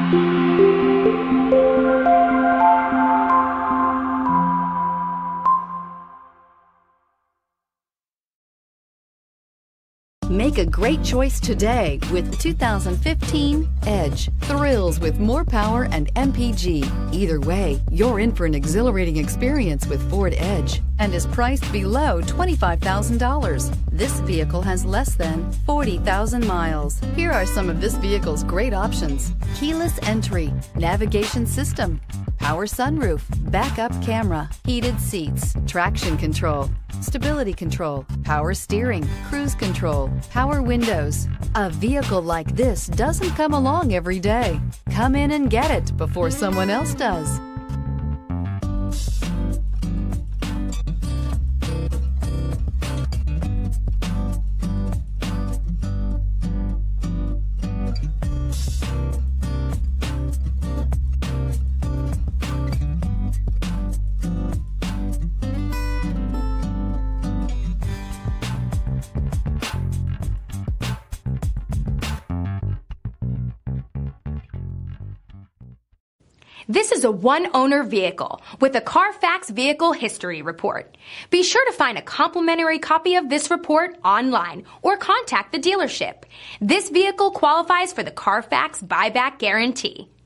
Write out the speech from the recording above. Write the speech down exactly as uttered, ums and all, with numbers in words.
Make a great choice today with the two thousand fifteen Edge. Thrills with more power and M P G. Either way, you're in for an exhilarating experience with Ford Edge and is priced below twenty-five thousand dollars. This vehicle has less than forty thousand miles. Here are some of this vehicle's great options: keyless entry, navigation system, power sunroof, backup camera, heated seats, traction control, stability control, power steering, cruise control, power windows. A vehicle like this doesn't come along every day. Come in and get it before someone else does. This is a one-owner vehicle with a CarFax Vehicle History Report. Be sure to find a complimentary copy of this report online or contact the dealership. This vehicle qualifies for the CarFax Buyback Guarantee.